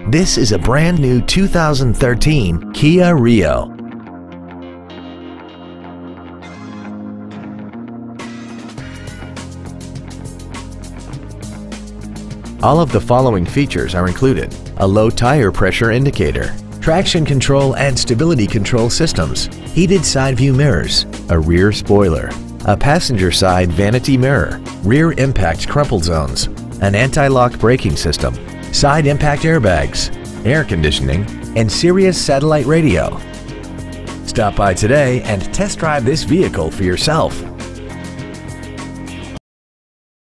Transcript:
This is a brand new 2013 Kia Rio. All of the following features are included: a low tire pressure indicator, traction control and stability control systems, heated side view mirrors, a rear spoiler, a passenger side vanity mirror, rear impact crumple zones, an anti-lock braking system, side impact airbags, air conditioning, and Sirius satellite radio. Stop by today and test drive this vehicle for yourself.